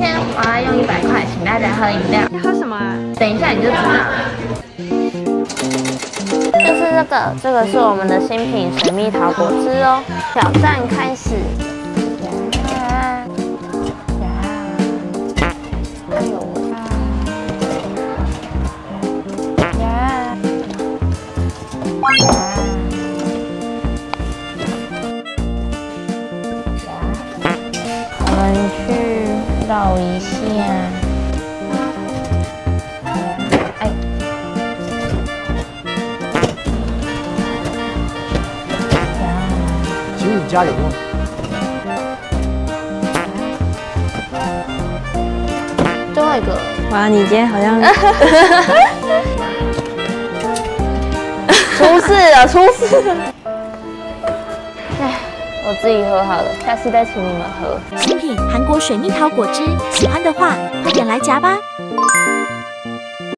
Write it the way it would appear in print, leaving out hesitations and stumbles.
天我要用100块请大家喝饮料。 要喝什么啊？ 等一下你就知道了。就是这个是我们的新品水蜜桃果汁哦。挑战开始。哎呦！我们去绕一下。哎， 请你加油吗？ 最后一个。 哇，你今天好像出事了，出事了！哎，我自己喝好了，下次再请你们喝。 新品韩国水蜜桃果汁，喜欢的话快点来夹吧。